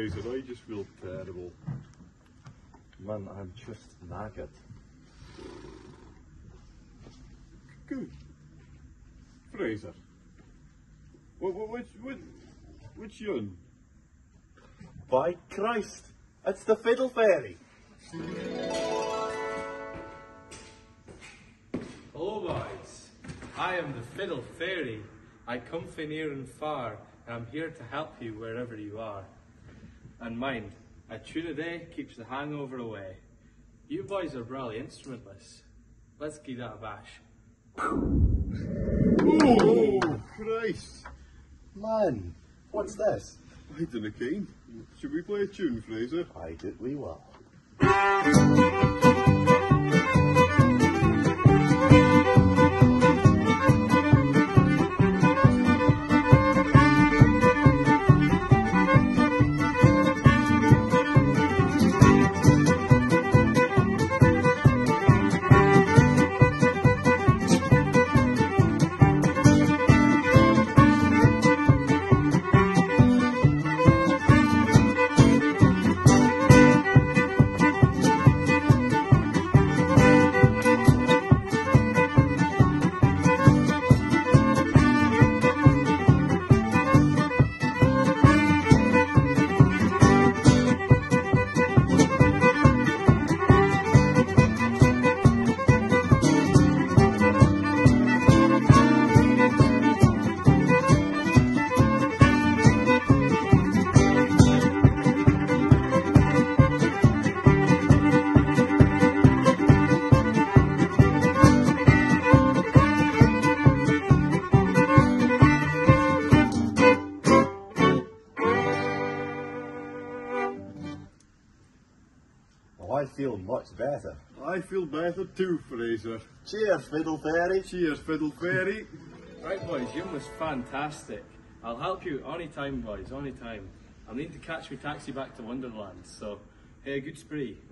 Fraser, I just feel terrible. Man, I'm just knackered. Good. Fraser. Which one? By Christ, it's the Fiddle Fairy. Hello boys, I am the Fiddle Fairy. I come from near and far, and I'm here to help you wherever you are. And mind, a tune a day keeps the hangover away. You boys are brilliant instrumentalists. Let's give that a bash. Oh, Christ! Man, what's this? I dunno, Keen. Should we play a tune, Fraser? I did we well. I feel much better. I feel better too, Fraser. Cheers, Fiddle Fairy. Cheers, Fiddle Fairy. Right boys, you was fantastic. I'll help you any time boys, any time. I'll need to catch my taxi back to Wonderland, so hey, good spree.